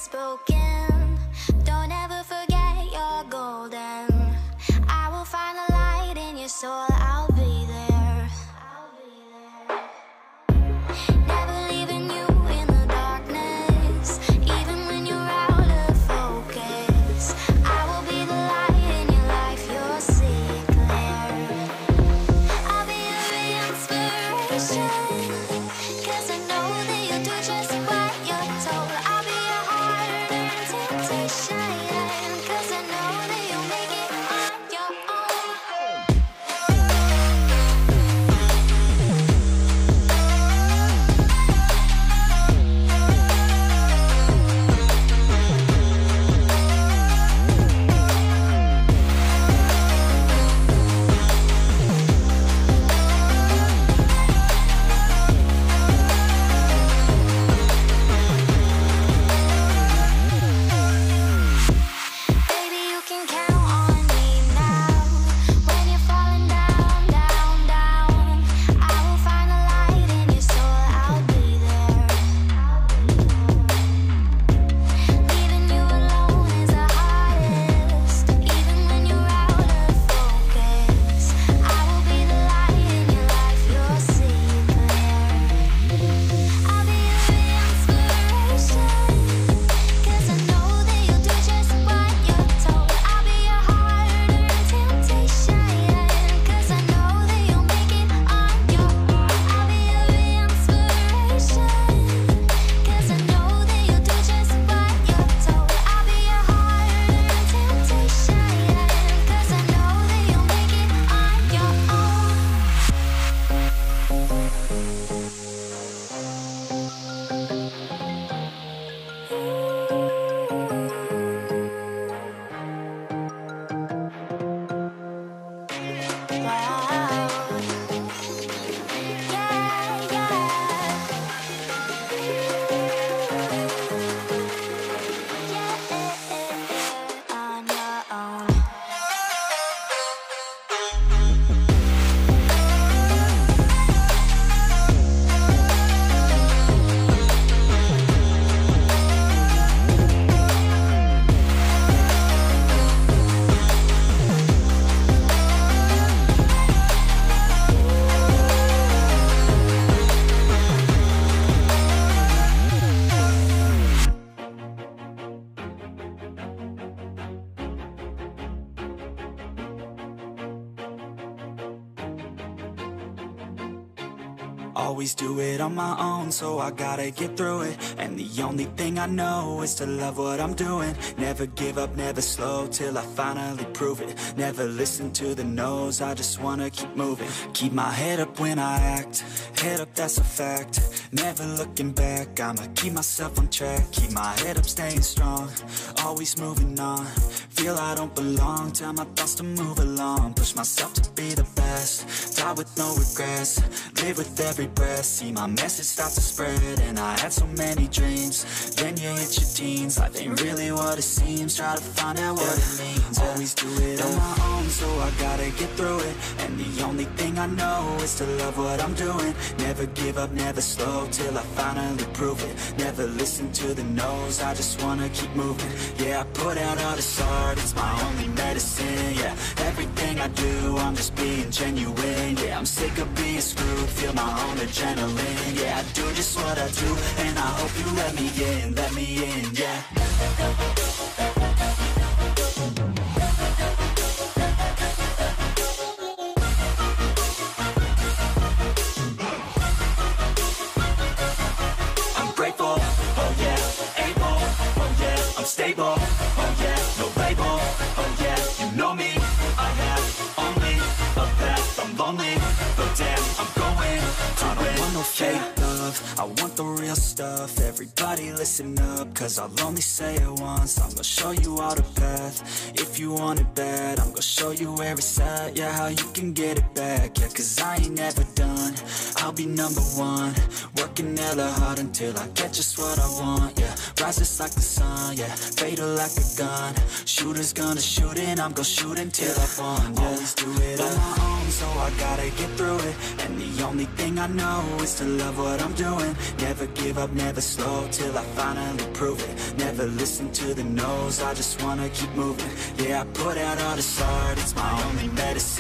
spoken. Don't ever forget you're golden. I will find the light in your soul. I'll be there. Never leaving you in the darkness, even when you're out of focus. I will be the light in your life. You'll see it clear. I'll be your inspiration, 'cause I know that you'll do just what you're told. I'll be your heart and temptation, 'cause I know that you'll make it on your own. Baby, you can count on me now. When you're falling down, down, down, I will find the light in your soul. I'll be there. Leaving you alone is the hardest, even when you're out of focus. I will be the light in your life. You'll see it clear. I'll be your inspiration, 'cause I know that you'll do just what you're told. I'll be your heart and temptation, 'cause I know that you'll make it on your own. I'll be your inspiration, 'cause I know that you'll do just what you're told. I'll be your heart and temptation, 'cause I know that you'll make it on your own. Wow. Yeah, yeah. On your own. Always do it on my own, so I gotta get through it. And the only thing I know is to love what I'm doing. Never give up, never slow, till I finally prove it. Never listen to the no's, I just wanna keep moving. Keep my head up when I act, head up, that's a fact. Never looking back, I'ma keep myself on track. Keep my head up, staying strong, always moving on. Feel I don't belong, tell my thoughts to move along. Push myself to be the best, die with no regrets. Live with every breath, see my message start to spread. And I had so many dreams, then you hit your teens. Life ain't really what it seems, try to find out what it means. Always do it on my own, so I gotta get through it. And the only thing I know is to love what I'm doing. Never give up, never slow, till I finally prove it. Never listen to the no's, I just wanna keep moving. Yeah, I put out all this art, it's my only medicine. Yeah, everything I do, I'm just being genuine. Yeah, I'm sick of being screwed, feel my own adrenaline. Yeah, I do just what I do, and I hope you let me in, yeah. I'm grateful, oh yeah, able, oh yeah, I'm stable, oh yeah, no label, oh yeah, you know me, I have only a path, I'm lonely, but damn, I'm going to I don't want no fake love, I want the real stuff. Everybody listen up, cause I'll only say it once. I'm gonna show you all the path, if you want it bad. I'm gonna show you where it's at, yeah, how you can get it back. Yeah, cause I ain't never done, I'll be number one. Working hella hard until I get just what I want, yeah. Rises like the sun, yeah, fatal like a gun. Shooter's gonna shoot and I'm gonna shoot until I won, yeah. Always do it on my own, so I gotta get through it. And the only thing I know is to love what I'm doing. Never give up, never slow, till I finally prove it. Never listen to the no's, I just wanna keep moving. Yeah, I put out all this art, it's my only medicine.